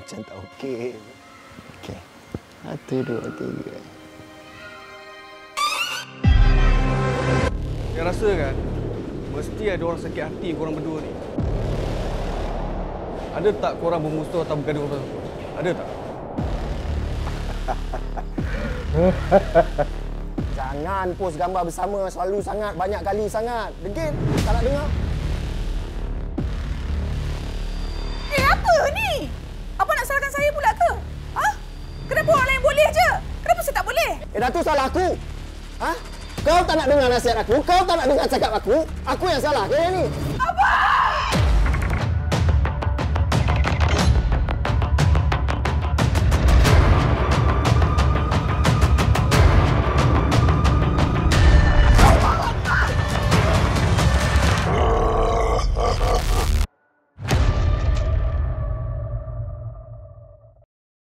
macam tak okey. Okey. 1, 2, 3. Saya rasa kan, mesti ada orang sakit hati korang berdua ni. Ada tak korang bermusuh atau bergaduh apa-apa? Ada tak? Jangan post gambar bersama selalu sangat, banyak kali sangat. Degil, tak nak dengar. Apa ni? Apa nak salahkan saya pula ke? Ha? Kenapa orang lain boleh je? Kenapa saya tak boleh? Dah tu salah aku. Ha? Kau tak nak dengar nasihat aku, kau tak nak dengar cakap aku yang salah ke ni? Abang!